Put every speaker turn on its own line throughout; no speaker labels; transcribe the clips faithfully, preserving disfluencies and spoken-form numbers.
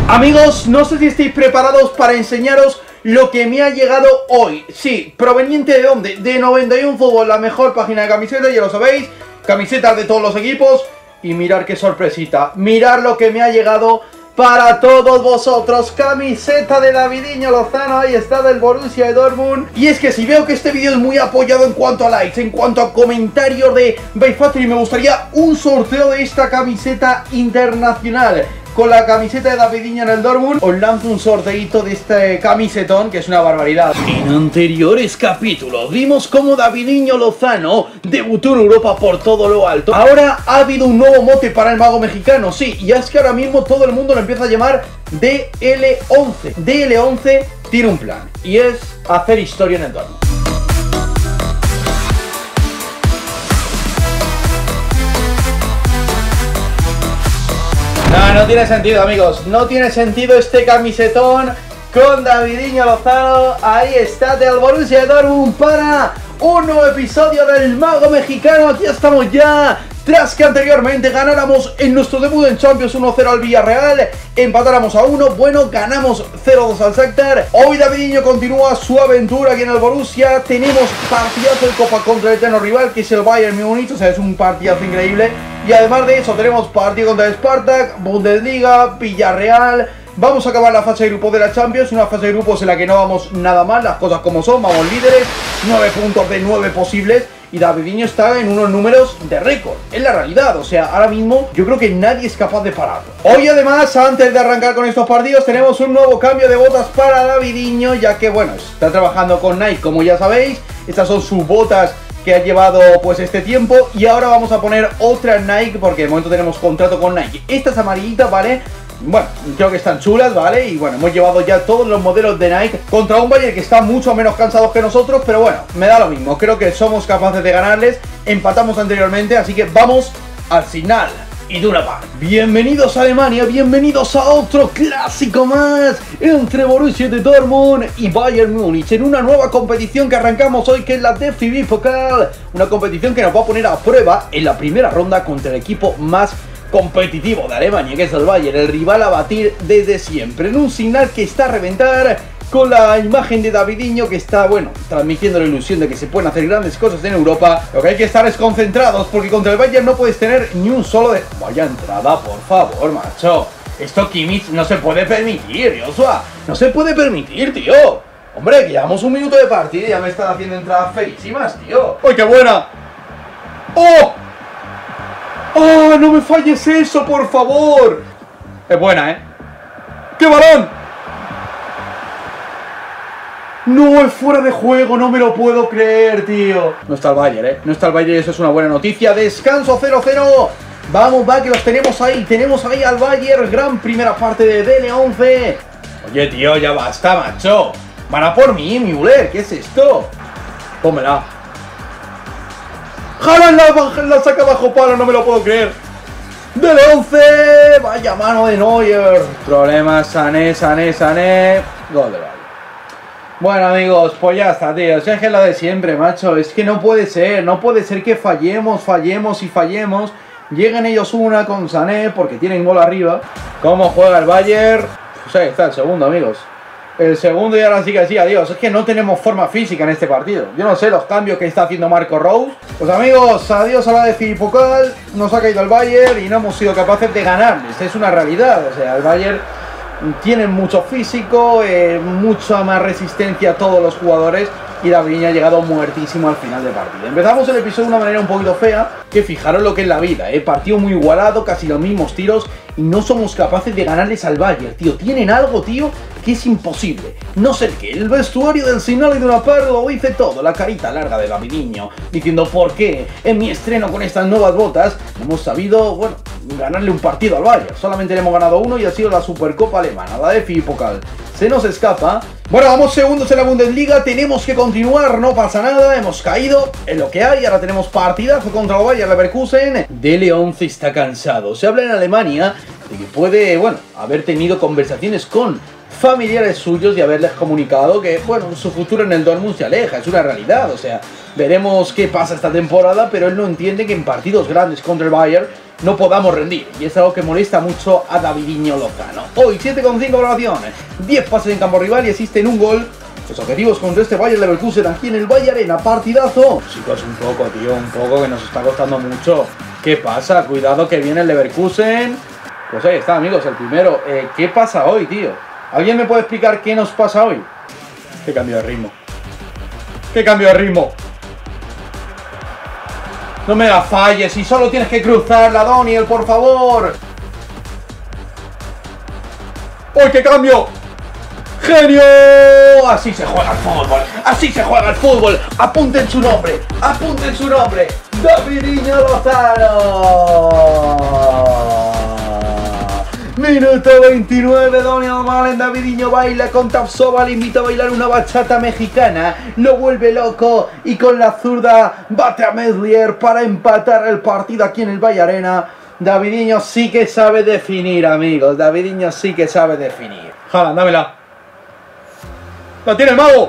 Amigos, no sé si estáis preparados para enseñaros lo que me ha llegado hoy. Sí, ¿proveniente de dónde? De noventa y uno Fútbol, la mejor página de camisetas, ya lo sabéis. Camisetas de todos los equipos. Y mirar qué sorpresita. Mirar lo que me ha llegado para todos vosotros. Camiseta de Davidinho Lozano, ahí está, del Borussia de Dortmund. Y es que si veo que este vídeo es muy apoyado en cuanto a likes, en cuanto a comentarios de Buy Factory, me gustaría un sorteo de esta camiseta internacional con la camiseta de Davidinho en el Dortmund. Os lanzo un sorteito de este camisetón, que es una barbaridad. En anteriores capítulos vimos cómo Davidinho Lozano debutó en Europa por todo lo alto. Ahora ha habido un nuevo mote para el mago mexicano, sí, y es que ahora mismo todo el mundo lo empieza a llamar D L once. D L once tiene un plan, y es hacer historia en el Dortmund. No, no tiene sentido, amigos. No tiene sentido este camisetón con Davidinho Lozano. Ahí está, del Borussia Dortmund, para un nuevo episodio del mago mexicano. Aquí estamos ya. Tras que anteriormente ganáramos en nuestro debut en Champions uno cero al Villarreal, empatáramos a uno, bueno, ganamos cero dos al Shakhtar. Hoy Davidinho continúa su aventura aquí en el Borussia. Tenemos partidazo de Copa contra el eterno rival, que es el Bayern Múnich, o sea, es un partidazo increíble. Y además de eso tenemos partido contra el Spartak, Bundesliga, Villarreal. Vamos a acabar la fase de grupos de la Champions, una fase de grupos en la que no vamos nada mal, las cosas como son, vamos líderes, nueve puntos de nueve posibles. Y Davidinho está en unos números de récord, es la realidad, o sea, ahora mismo yo creo que nadie es capaz de pararlo. Hoy además, antes de arrancar con estos partidos, tenemos un nuevo cambio de botas para Davidinho, ya que bueno, está trabajando con Nike, como ya sabéis. Estas son sus botas que ha llevado pues este tiempo, y ahora vamos a poner otra Nike, porque de momento tenemos contrato con Nike. Estas amarillitas, ¿vale? Bueno, creo que están chulas, ¿vale? Y bueno, hemos llevado ya todos los modelos de Nike contra un Bayern que está mucho menos cansado que nosotros, pero bueno, me da lo mismo. Creo que somos capaces de ganarles. Empatamos anteriormente, así que vamos al Signal Iduna Park. Bienvenidos a Alemania, bienvenidos a otro clásico más entre Borussia de Dortmund y Bayern Múnich, en una nueva competición que arrancamos hoy, que es la D F B Pokal. Una competición que nos va a poner a prueba en la primera ronda contra el equipo más competitivo de Alemania, que es el Bayern, el rival a batir desde siempre, en un Signal que está a reventar, con la imagen de Davidinho que está, bueno, transmitiendo la ilusión de que se pueden hacer grandes cosas en Europa. Lo que hay que estar es concentrados, porque contra el Bayern no puedes tener ni un solo de... Vaya entrada, por favor, macho. Esto Kimmich no se puede permitir, Joshua. No se puede permitir, tío. Hombre, que llevamos un minuto de partida y ya me están haciendo entradas feísimas, tío. ¡Ay, qué buena! ¡Oh! ¡Oh, no me falles eso, por favor! Es buena, ¿eh? ¡Qué balón! No, es fuera de juego, no me lo puedo creer, tío. No está el Bayern, ¿eh? No está el Bayern y eso es una buena noticia. Descanso cero cero. Vamos, va, que los tenemos ahí. Tenemos ahí al Bayern. Gran primera parte de D L once. Oye, tío, ya basta, macho. Van a por mí, Müller. ¿Qué es esto? Pónmela. ¡Jalan la, la saca bajo palo! No me lo puedo creer. D L once. Vaya mano de Neuer. Problemas, Sané, Sané, Sané. Gol de Bayern. Bueno, amigos, pues ya está, tío. Si es que es lo de siempre, macho. Es que no puede ser. No puede ser que fallemos, fallemos y fallemos. Lleguen ellos una con Sané porque tienen gol arriba. ¿Cómo juega el Bayern? Pues ahí está el segundo, amigos. El segundo, y ahora sí que sí, adiós. Es que no tenemos forma física en este partido. Yo no sé los cambios que está haciendo Marco Rose. Pues amigos, adiós a la D F B Pokal. Nos ha caído el Bayern y no hemos sido capaces de ganarles. Es una realidad. O sea, el Bayern tiene mucho físico, eh, mucha más resistencia a todos los jugadores. Y Davidinho ha llegado muertísimo al final del partido. Empezamos el episodio de una manera un poquito fea, que fijaros lo que es la vida, ¿eh? Partido muy igualado, casi los mismos tiros, y no somos capaces de ganarles al Bayern, tío. Tienen algo, tío, que es imposible. No sé qué. El vestuario del Signal Iduna Park lo dice todo. La carita larga de Davidinho, diciendo por qué en mi estreno con estas nuevas botas hemos sabido, bueno, ganarle un partido al Bayern. Solamente le hemos ganado uno y ha sido la Supercopa Alemana, la D F B Pokal. Se nos escapa. Bueno, vamos segundos en la Bundesliga, tenemos que continuar, no pasa nada, hemos caído en lo que hay, ahora tenemos partidazo contra el Bayer Leverkusen. D L once está cansado, se habla en Alemania de que puede, bueno, haber tenido conversaciones con familiares suyos y haberles comunicado que, bueno, su futuro en el Dortmund se aleja, es una realidad, o sea, veremos qué pasa esta temporada, pero él no entiende que en partidos grandes contra el Bayern no podamos rendir. Y es algo que molesta mucho a Davidinho Lozano. Hoy siete coma cinco valoraciones, diez pases en campo rival y existen un gol. Los objetivos contra este Bayer Leverkusen aquí en el Valle Arena, partidazo. Chicos, un poco, tío, un poco, que nos está costando mucho. ¿Qué pasa? Cuidado que viene el Leverkusen. Pues ahí está, amigos, el primero. Eh, ¿Qué pasa hoy, tío? ¿Alguien me puede explicar qué nos pasa hoy? ¿Qué cambio de ritmo? ¿Qué cambio de ritmo? No me la falles, y solo tienes que cruzarla, Doniel, por favor. ¡Uy, qué cambio! ¡Genio! Así se juega el fútbol, así se juega el fútbol. Apunten su nombre, apunten su nombre. Davidinho Lozano. Minuto veintinueve, Doniel Malen. Davidinho baila con Tapsoba, le invita a bailar una bachata mexicana, lo vuelve loco y con la zurda bate a Meslier para empatar el partido aquí en el Valle Arena. Davidinho sí que sabe definir, amigos, Davidinho sí que sabe definir. Haaland, dámela. ¡La tiene el mago!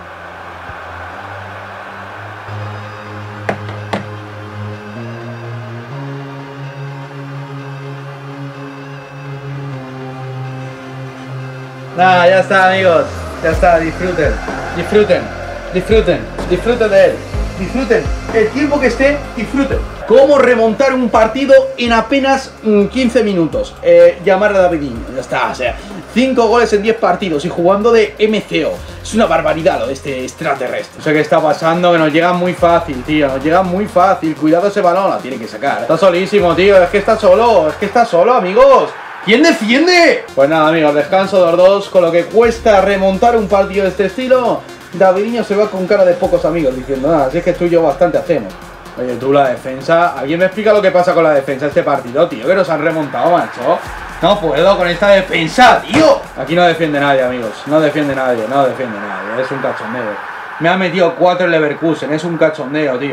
Nah, ya está, amigos. Ya está, disfruten. Disfruten. Disfruten. Disfruten de él. Disfruten. El tiempo que esté, disfruten. ¿Cómo remontar un partido en apenas mmm, quince minutos? Eh, llamar a Davidinho. Ya está, o sea, cinco goles en diez partidos y jugando de M C O. Es una barbaridad lo de este extraterrestre. No sé qué está pasando, que nos llega muy fácil, tío. Nos llega muy fácil. Cuidado ese balón, la tiene que sacar. Está solísimo, tío. Es que está solo. Es que está solo, amigos. ¿Quién defiende? Pues nada, amigos, descanso dos dos. Con lo que cuesta remontar un partido de este estilo, Davidinho se va con cara de pocos amigos diciendo, nada, si es que tú y yo bastante hacemos. Oye, tú, la defensa, ¿alguien me explica lo que pasa con la defensa de este partido, tío? Que nos han remontado, macho. No puedo con esta defensa, tío. Aquí no defiende nadie, amigos. No defiende nadie, no defiende nadie. Es un cachondeo. Me ha metido cuatro en Leverkusen. Es un cachondeo, tío.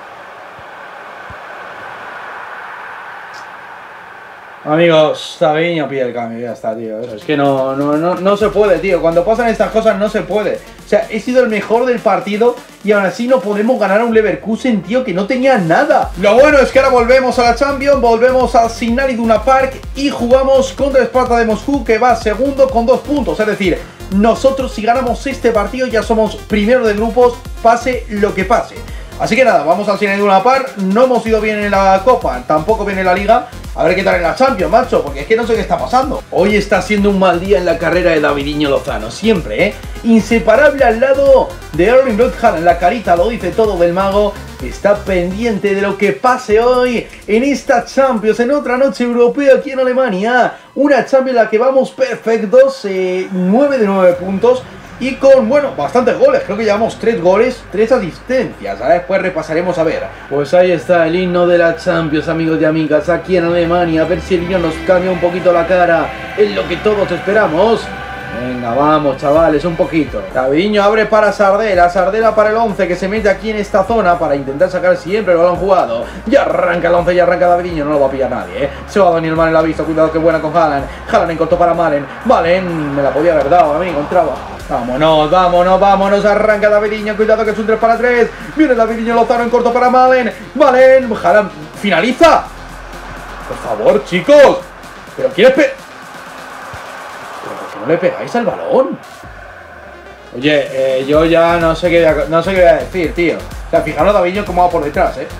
Amigos, Davidinho pide el cambio, ya está, tío. Es que no, no, no, no se puede, tío. Cuando pasan estas cosas no se puede. O sea, he sido el mejor del partido y aún así no podemos ganar a un Leverkusen, tío, que no tenía nada. Lo bueno es que ahora volvemos a la Champions, volvemos al Signal Iduna Park y jugamos contra el Sparta de Moscú, que va segundo con dos puntos. Es decir, nosotros si ganamos este partido ya somos primero de grupos, pase lo que pase. Así que nada, vamos al Signal Iduna Park. No hemos ido bien en la Copa, tampoco bien en la Liga. A ver qué tal en la Champions, macho, porque es que no sé qué está pasando. Hoy está siendo un mal día en la carrera de Davidinho Lozano, siempre, ¿eh? Inseparable al lado de Erling Braut Haaland. La carita lo dice todo del mago. Está pendiente de lo que pase hoy en esta Champions, en otra noche europea aquí en Alemania. Una Champions en la que vamos perfectos, eh, nueve de nueve puntos. Y con, bueno, bastantes goles, creo que llevamos tres goles, tres asistencias. Ahora después repasaremos a ver. Pues ahí está el himno de la Champions, amigos y amigas, aquí en Alemania. A ver si el himno nos cambia un poquito la cara. Es lo que todos esperamos. Venga, vamos, chavales, un poquito. Davidinho abre para Sardela, Sardela para el once, que se mete aquí en esta zona para intentar sacar siempre el balón jugado. Ya arranca el once, ya arranca Davidinho, no lo va a pillar nadie, ¿eh? Se va Doniel Malen, la ha visto, cuidado que buena con Haaland. Haaland en corto para Malen. Malen, me la podía haber dado, amigo, entraba. Vámonos, vámonos, vámonos, arranca Davidinho, cuidado que es un tres para tres. Viene Davidinho Lozano en corto para Malen. Malen, Haaland, finaliza. Por favor, chicos. Pero ¿quieres pe... ¿Pero por qué no le pegáis al balón? Oye, eh, yo ya no sé qué, no sé qué voy a decir, tío. O sea, fijaros Davidinho cómo va por detrás, eh.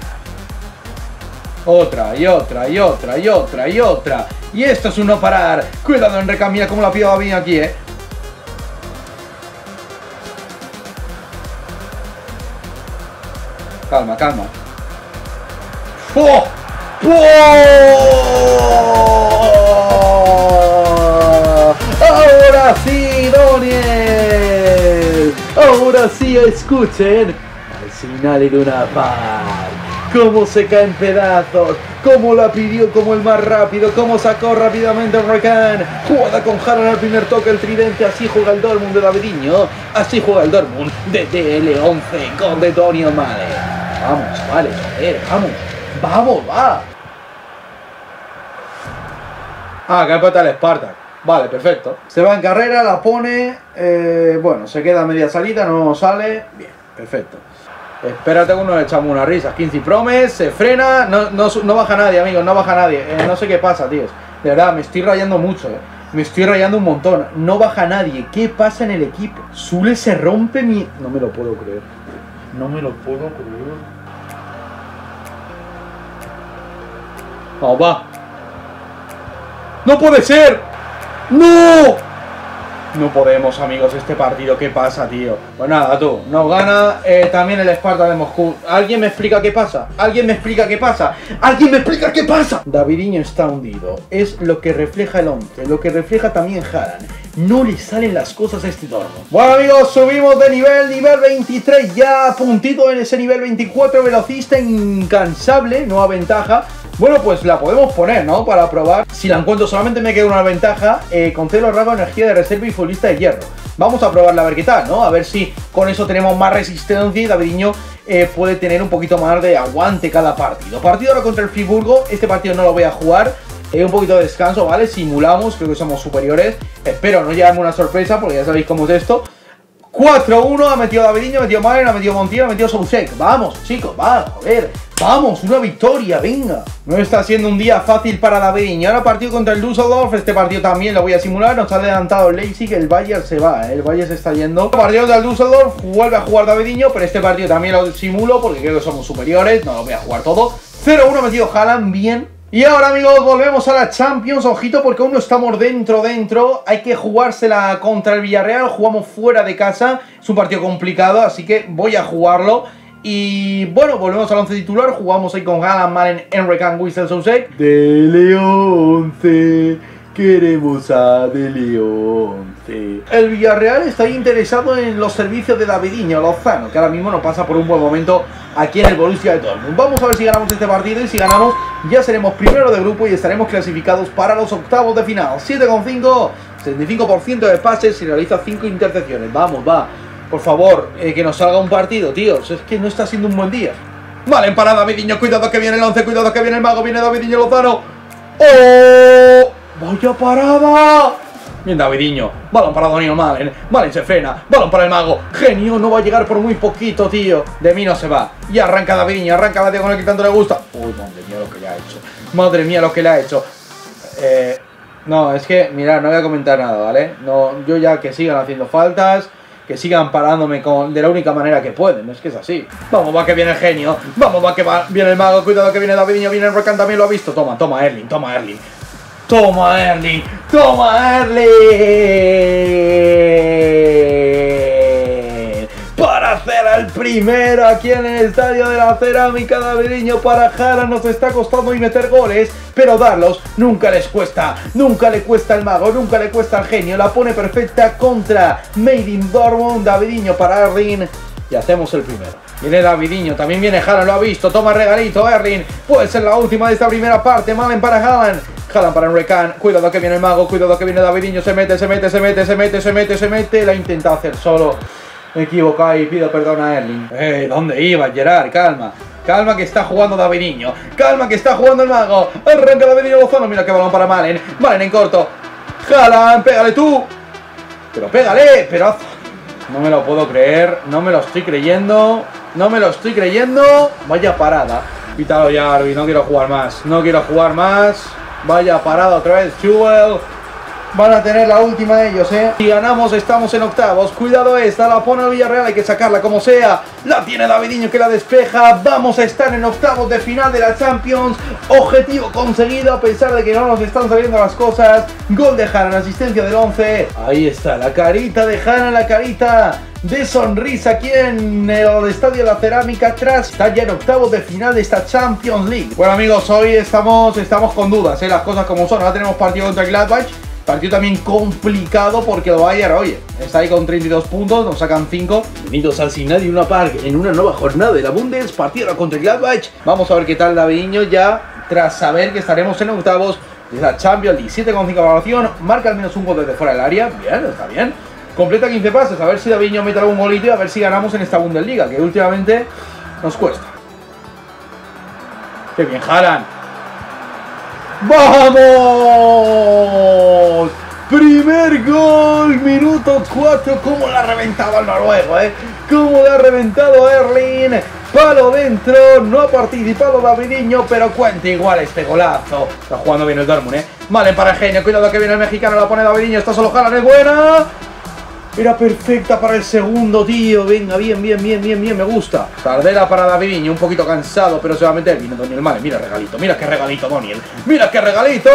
Otra, y otra, y otra, y otra, y otra. Y esto es un no parar. Cuidado, Enrique, mira cómo la pilla Davidinho aquí, eh. Calma, calma. ¡Oh! ¡Oh! ¡Ahora sí, Doniel! ¡Ahora sí, escuchen! Al Signal Iduna Park. Cómo se cae en pedazos, cómo la pidió como el más rápido, cómo sacó rápidamente el Recan. Jugada con Haaland al primer toque, el tridente. Así juega el Dortmund de Davidinho, así juega el Dortmund de D L once con de Doniel Malen. Vamos, vale, joder, vamos, vamos, va. Ah, que empata el Spartak. Vale, perfecto. Se va en carrera, la pone, eh, bueno, se queda a media salida, no sale. Bien, perfecto. Espérate que nos echamos una risa. Quincy Promes, se frena, no, no, no baja nadie, amigos, no baja nadie. Eh, no sé qué pasa, tíos. De verdad, me estoy rayando mucho, eh. Me estoy rayando un montón. No baja nadie. ¿Qué pasa en el equipo? Zule se rompe mi... No me lo puedo creer. No me lo puedo creer. Vamos, va. ¡No puede ser! ¡No! No podemos, amigos, este partido. ¿Qué pasa, tío? Pues nada, tú. Nos gana eh, también el Sparta de Moscú. ¿Alguien me explica qué pasa? ¿Alguien me explica qué pasa? ¿Alguien me explica qué pasa? Davidinho está hundido. Es lo que refleja el once. Lo que refleja también Haaland. No le salen las cosas a este torno. Bueno, amigos, subimos de nivel. Nivel veintitrés. Ya puntito en ese nivel veinticuatro. Velocista incansable. Nueva ventaja. Bueno, pues la podemos poner, ¿no? Para probar. Si la encuentro, solamente me queda una ventaja. Eh, con celo rasgo, energía de reserva y futbolista de hierro. Vamos a probarla a ver qué tal, ¿no? A ver si con eso tenemos más resistencia y Davidinho eh, puede tener un poquito más de aguante cada partido. Partido ahora contra el Friburgo. Este partido no lo voy a jugar. Eh, un poquito de descanso, ¿vale? Simulamos, creo que somos superiores. Espero no llevarme una sorpresa porque ya sabéis cómo es esto. cuatro uno, ha metido Davidinho, ha metido Malen, ha metido Montiel, ha metido Soucek. Vamos, chicos, va, joder. Vamos, una victoria, venga. No está siendo un día fácil para Davidinho. Ahora partido contra el Düsseldorf. Este partido también lo voy a simular. Nos ha adelantado el Leipzig, el Bayern se va, ¿eh? El Bayern se está yendo. Partido contra el Düsseldorf, vuelve a jugar Davidinho, pero este partido también lo simulo porque creo que somos superiores. No lo voy a jugar todo. cero uno, ha metido Haaland, bien. Y ahora, amigos, volvemos a la Champions. Ojito porque aún no estamos dentro, dentro. Hay que jugársela contra el Villarreal. Jugamos fuera de casa. Es un partido complicado, así que voy a jugarlo. Y bueno, volvemos al once titular. Jugamos ahí con Haaland, Malen, Enrique and Wissel Soucek. Dele once. Queremos a Dele once. El Villarreal está interesado en los servicios de Davidinho Lozano, que ahora mismo no pasa por un buen momento aquí en el Borussia de Dortmund. Vamos a ver si ganamos este partido y si ganamos ya seremos primero de grupo y estaremos clasificados para los octavos de final. siete coma cinco, setenta y cinco por ciento de pases y realiza cinco intercepciones. Vamos, va. Por favor, eh, que nos salga un partido, tíos. Es que no está siendo un buen día. Vale, para Davidinho. Cuidado que viene el once. Cuidado que viene el mago. Viene Davidinho Lozano. ¡Oh! ¡Vaya parada! Bien, Davidinho. Balón para Daniel Malen. Malen se frena. Balón para el mago. Genio, no va a llegar por muy poquito, tío. De mí no se va. Y arranca Davidinho. Arranca la diagonal que tanto le gusta. Uy, madre mía lo que le ha hecho. Madre mía lo que le ha hecho. Eh... No, es que, mirad, no voy a comentar nada, ¿vale? No, yo ya que sigan haciendo faltas, que sigan parándome con, de la única manera que pueden, es que es así. Vamos, va que viene el genio, vamos, va que va, viene el mago, cuidado que viene Davidinho, viene el Recan, también lo ha visto. Toma, toma Erling, toma Erling. Toma Erling, toma Erling. Para hacer el primero aquí en el estadio de la Cerámica. Davidinho para Haaland, nos está costando y meter goles, pero darlos nunca les cuesta, nunca le cuesta al mago, nunca le cuesta al genio. La pone perfecta contra Made in Dortmund. Davidinho para Erling y hacemos el primero. Viene Davidinho, también viene Haaland, lo ha visto, toma regalito Erling. Puede ser la última de esta primera parte. Malen para Haaland, Haaland para Enrican. Cuidado que viene el mago, cuidado que viene Davidinho. Se mete, se mete, se mete, se mete, se mete, se mete. La intenta hacer solo. Me equivoco y pido perdón a Erling. Eh, ¿dónde iba Gerard? Calma. Calma que está jugando Davidinho. Calma que está jugando el mago. Arranca Davidinho Lozano. Mira qué balón para Malen. Malen en corto. Haaland, pégale tú. Pero pégale, pero... No me lo puedo creer. No me lo estoy creyendo. No me lo estoy creyendo. Vaya parada. Quítalo ya, Arby. No quiero jugar más. No quiero jugar más. Vaya parada otra vez. Jewel. Van a tener la última de ellos, ¿eh? Si ganamos, estamos en octavos. Cuidado esta, la pone el Villarreal, hay que sacarla como sea. La tiene Davidinho que la despeja. Vamos a estar en octavos de final de la Champions. Objetivo conseguido, a pesar de que no nos están saliendo las cosas. Gol de Haaland, asistencia del once. Ahí está, la carita de Haaland, la carita de sonrisa aquí en el estadio de la Cerámica. Tras está ya en octavos de final de esta Champions League. Bueno, amigos, hoy estamos, estamos con dudas, ¿eh? Las cosas como son. Ahora tenemos partido contra el Gladbach. Partido también complicado porque el Bayern, oye, está ahí con treinta y dos puntos, nos sacan cinco. Bienvenidos al Signal Iduna Park en una nueva jornada de la Bundes, partido contra el Gladbach. Vamos a ver qué tal Davidinho ya, tras saber que estaremos en octavos de la Champions League. siete coma cinco valoración, marca al menos un gol desde fuera del área, bien, está bien. Completa quince pases, a ver si Davidinho mete algún golito y a ver si ganamos en esta Bundesliga, que últimamente nos cuesta. ¡Qué bien, Haaland! ¡Vamos! Primer gol, minuto cuatro. Cómo le ha reventado al noruego, eh. Cómo le ha reventado a Erling. Palo dentro, no ha participado Davidiño, pero cuenta igual este golazo. Está jugando bien el Dortmund, eh. Malen para el genio, cuidado que viene el mexicano, la pone Davidiño, está solo Haaland, es buena. Era perfecta para el segundo, tío. Venga, bien, bien, bien, bien, bien, me gusta. Sardela para Davidiño, un poquito cansado, pero se va a meter. Viene Doniel Malen, mira regalito, mira qué regalito, Doniel. Mira qué regalito.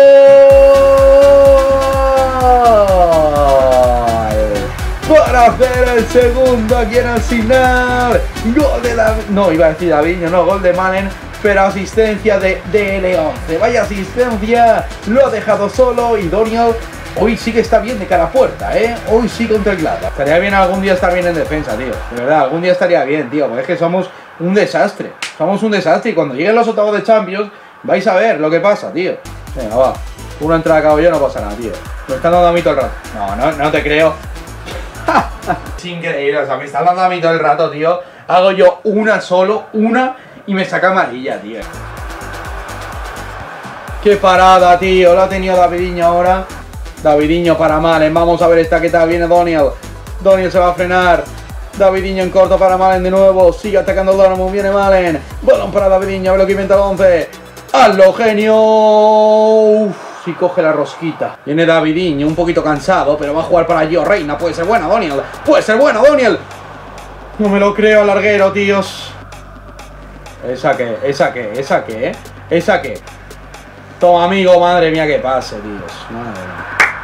Para hacer el segundo aquí en el final. Gol de David. No, iba a decir Davidiño, no, gol de Malen. Pero asistencia de D L once. Vaya asistencia. Lo ha dejado solo y Doniel hoy sí que está bien de cara a puerta, ¿eh? Hoy sí contra el Gladbach. Estaría bien algún día estar bien en defensa, tío. De verdad, algún día estaría bien, tío. Porque es que somos un desastre. Somos un desastre. Y cuando lleguen los octavos de Champions, vais a ver lo que pasa, tío. Venga, va. Una entrada a cabo yo, no pasa nada, tío. Me están dando a mí todo el rato. No, no, no te creo. Es increíble, o sea, me están dando a mí todo el rato, tío. Hago yo una solo, una, y me saca amarilla, tío. Qué parada, tío. Lo ha tenido Davidiño ahora. Davidiño para Malen, vamos a ver esta que tal, viene Doniel. Doniel se va a frenar. Davidiño en corto para Malen de nuevo. Sigue atacando el Dortmund, viene Malen. Balón para Davidiño, a ver lo que inventa el once. ¡Hazlo, genio! Uf, si coge la rosquita. Viene Davidiño, un poquito cansado, pero va a jugar para Gio Reina. Puede ser buena, Doniel. Puede ser buena, Doniel. No me lo creo, larguero, tíos. Esa que, esa que, esa que, esa que. Toma, amigo, madre mía, que pase, tíos. Madre mía.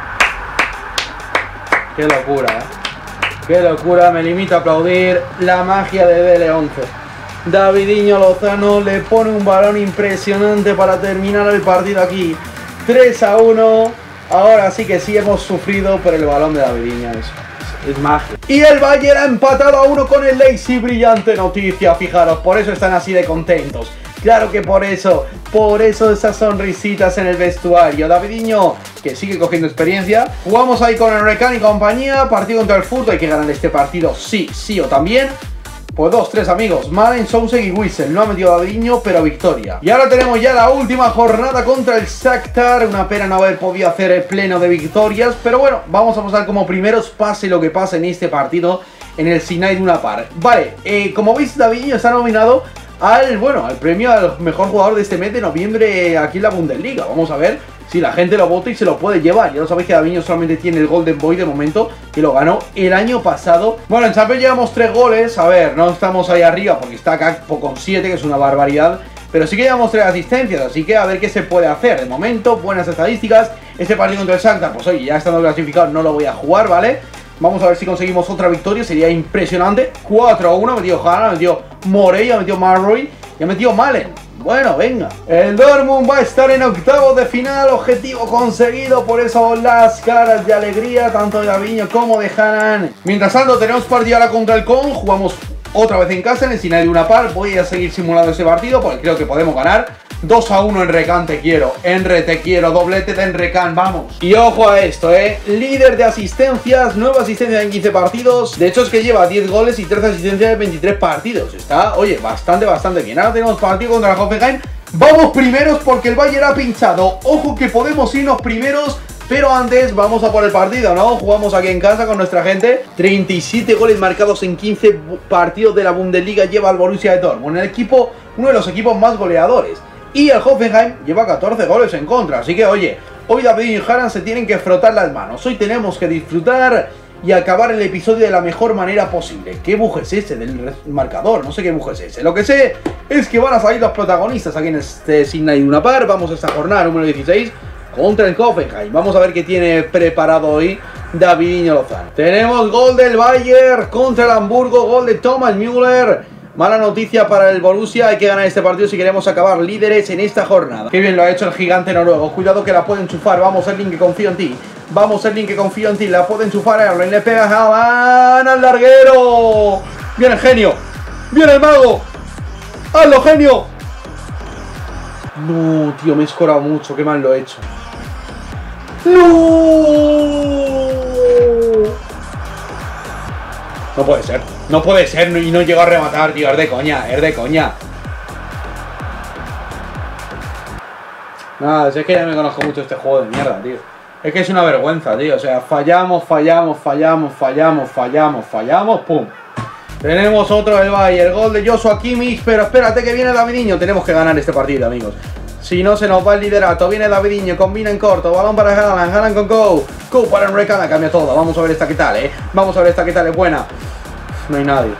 Qué locura, eh. Qué locura, me limito a aplaudir la magia de D L once. Davidiño Lozano le pone un balón impresionante para terminar el partido aquí. tres a uno. Ahora sí que sí hemos sufrido por el balón de Davidiño. Es, es magia. Y el Bayern ha empatado a uno con el Leipzig. Brillante noticia, fijaros. Por eso están así de contentos. Claro que por eso, por eso esas sonrisitas en el vestuario. Davidiño, que sigue cogiendo experiencia. Jugamos ahí con el Recán y compañía. Partido contra el Furt, hay que ganar este partido sí, sí o también. Pues dos, tres amigos, Malen, Soucek y Wissel. No ha metido Davidiño, pero victoria. Y ahora tenemos ya la última jornada contra el Shakhtar. Una pena no haber podido hacer el pleno de victorias, pero bueno, vamos a pasar como primeros, pase lo que pase en este partido, en el Signal Iduna Park. Vale, eh, como veis, Davidiño está nominado al, bueno, al premio al mejor jugador de este mes de noviembre aquí en la Bundesliga. Vamos a ver si la gente lo vota y se lo puede llevar. Ya lo sabéis que Davidiño solamente tiene el Golden Boy de momento, que lo ganó el año pasado. Bueno, en Champions llevamos tres goles. A ver, no estamos ahí arriba porque está Gakpo con siete, que es una barbaridad, pero sí que llevamos tres asistencias, así que a ver qué se puede hacer. De momento, buenas estadísticas. Este partido contra el Shakhtar, pues oye, ya estando clasificado no lo voy a jugar, ¿vale? Vamos a ver si conseguimos otra victoria, sería impresionante. cuatro a uno, ha metido Haaland, ha metido Morey, ha metido Marroy y ha metido Malen. Bueno, venga. El Dortmund va a estar en octavos de final, objetivo conseguido, por eso las caras de alegría, tanto de Davidiño como de Haaland. Mientras tanto, tenemos partido ahora contra el Con, jugamos otra vez en casa, en el Signal Iduna Park. Voy a seguir simulando ese partido porque creo que podemos ganar. dos a uno en Recán, te quiero. Enre, te quiero. Doblete de Enrecán, vamos. Y ojo a esto, eh. Líder de asistencias, nueva asistencia en quince partidos. De hecho es que lleva diez goles y trece asistencias en veintitrés partidos. Está, oye, bastante, bastante bien. Ahora tenemos partido contra el Hoffenheim. Vamos primeros porque el Bayern ha pinchado. Ojo que podemos irnos primeros, pero antes vamos a por el partido, ¿no? Jugamos aquí en casa con nuestra gente. treinta y siete goles marcados en quince partidos de la Bundesliga lleva el Borussia de Dortmund. El equipo, uno de los equipos más goleadores. Y el Hoffenheim lleva catorce goles en contra. Así que, oye, hoy Davidiño y Haaland se tienen que frotar las manos. Hoy tenemos que disfrutar y acabar el episodio de la mejor manera posible. ¿Qué buje es ese del marcador? No sé qué buje es ese. Lo que sé es que van a salir los protagonistas aquí en este Signal Iduna Park. Vamos a esta jornada número dieciséis contra el Hoffenheim. Vamos a ver qué tiene preparado hoy Davidiño Lozano. Tenemos gol del Bayern contra el Hamburgo. Gol de Thomas Müller. Mala noticia para el Borussia, hay que ganar este partido si queremos acabar líderes en esta jornada. Qué bien lo ha hecho el gigante noruego, cuidado que la puede enchufar, vamos Erling que confío en ti. Vamos Erling que confío en ti, la puede enchufar Erling, le pega a Haaland al larguero. Viene el genio, viene el mago, hazlo genio. No, tío, me he escorado mucho, qué mal lo he hecho. No. No puede ser, no puede ser y no llego a rematar, tío, es de coña, es de coña. Nada, si es que ya me conozco mucho este juego de mierda, tío. Es que es una vergüenza, tío. O sea, fallamos, fallamos, fallamos, fallamos, fallamos, fallamos, pum. Tenemos otro del Bayern, el gol de Joshua Kimmich, pero espérate que viene Davidinho. Tenemos que ganar este partido, amigos. Si no, se nos va el liderato. Viene Davidinho, combina en corto, balón para Haaland, Haaland con Go. Go para Enrique, cambia todo. Vamos a ver esta qué tal, eh. Vamos a ver esta qué tal, es buena. No hay nadie.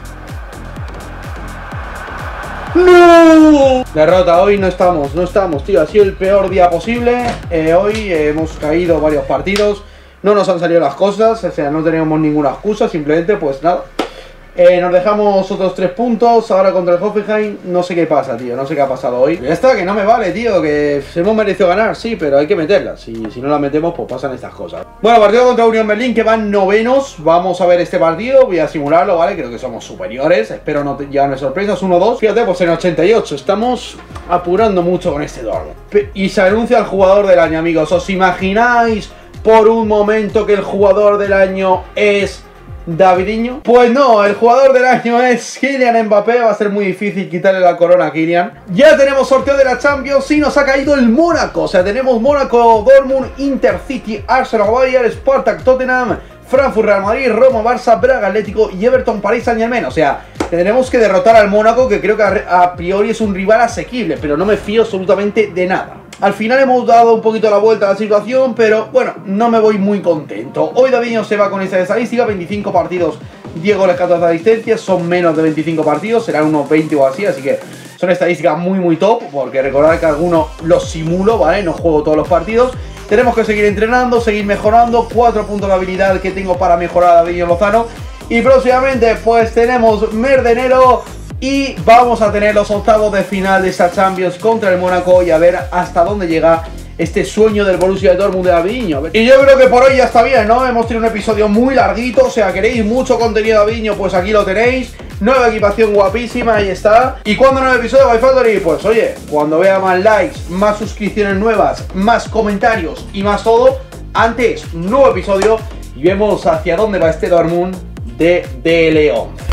¡No! Derrota, hoy no estamos, no estamos, tío. Ha sido el peor día posible. eh, Hoy eh, hemos caído varios partidos. No nos han salido las cosas, o sea, no tenemos ninguna excusa. Simplemente, pues nada, eh, nos dejamos otros tres puntos. Ahora contra el Hoffenheim, no sé qué pasa, tío. No sé qué ha pasado hoy. Ya está, que no me vale, tío. Que hemos merecido ganar, sí, pero hay que meterla. Si, si no la metemos, pues pasan estas cosas. Bueno, partido contra Unión Berlín, que van novenos. Vamos a ver este partido, voy a simularlo, ¿vale? Creo que somos superiores. Espero no llevarme sorpresas. uno dos. Fíjate, pues en ochenta y ocho. Estamos apurando mucho con este Dortmund. Y se anuncia el jugador del año, amigos. ¿Os imagináis por un momento que el jugador del año es Davidinho? Pues no, el jugador del año es Kylian Mbappé. Va a ser muy difícil quitarle la corona a Kylian. Ya tenemos sorteo de la Champions y nos ha caído el Mónaco. O sea, tenemos Mónaco, Dortmund, Inter, City, Arsenal, Bayern, Spartak, Tottenham, Frankfurt, Real Madrid, Roma, Barça, Braga, Atlético y Everton, París, Saint-Germain. O sea, tenemos que derrotar al Mónaco, que creo que a, a priori es un rival asequible, pero no me fío absolutamente de nada. Al final hemos dado un poquito la vuelta a la situación, pero bueno, no me voy muy contento. Hoy Davidinho se va con esta estadística, veinticinco partidos, diez goles, catorce asistencias. Son menos de veinticinco partidos, serán unos veinte o así, así que son estadísticas muy muy top, porque recordad que algunos los simulo, ¿vale? No juego todos los partidos. Tenemos que seguir entrenando, seguir mejorando. Cuatro puntos de habilidad que tengo para mejorar a Davidinho Lozano. Y próximamente pues tenemos mes de enero y vamos a tener los octavos de final de esta Champions contra el Mónaco y a ver hasta dónde llega este sueño del Borussia Dortmund de Davidinho. Y yo creo que por hoy ya está bien, ¿no? Hemos tenido un episodio muy larguito, o sea, queréis mucho contenido de Davidinho, pues aquí lo tenéis. Nueva equipación guapísima, ahí está. ¿Y cuándo nuevo episodio de MyFactory? Pues oye, cuando vea más likes, más suscripciones nuevas, más comentarios y más todo, antes, nuevo episodio y vemos hacia dónde va este Dortmund de D L once.